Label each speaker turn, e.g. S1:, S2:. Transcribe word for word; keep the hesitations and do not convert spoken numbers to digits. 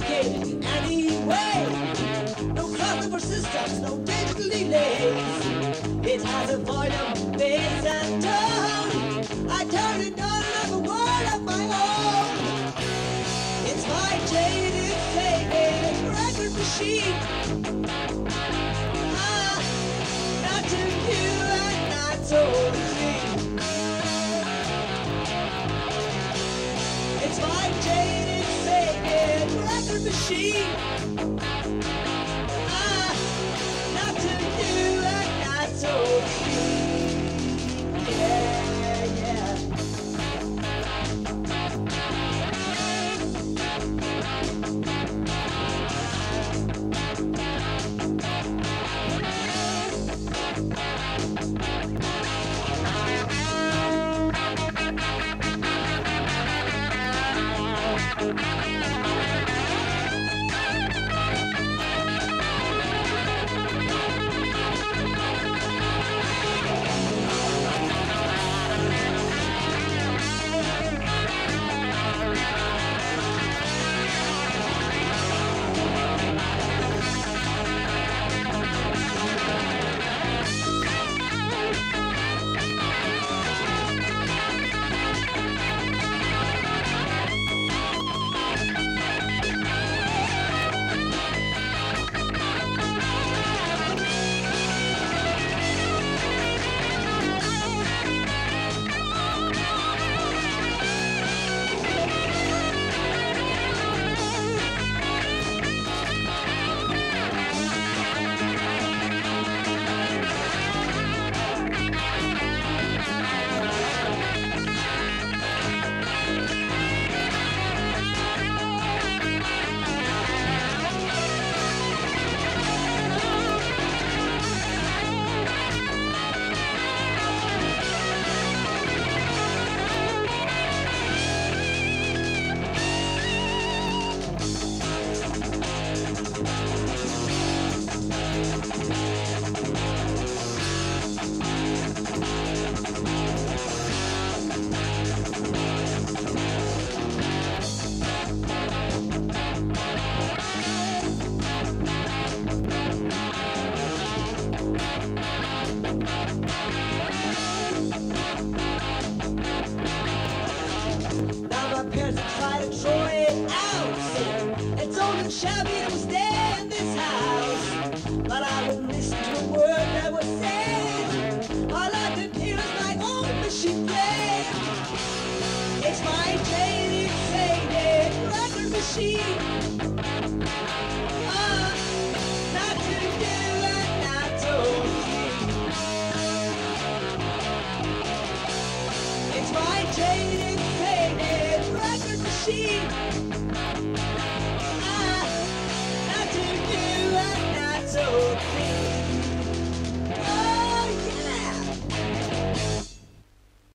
S1: sophisticated anyway. No crossover systems, no digital delays. It has a volume, bass and tone. I turn it on and have a world of my own. It's my jaded, faded record machine. Ah, not too new and not so clean. It's my jaded, faded record machine. Ah, not too new and not so clean. Yeah, yeah. Now my parents are trying to throw it out. It's old and shabby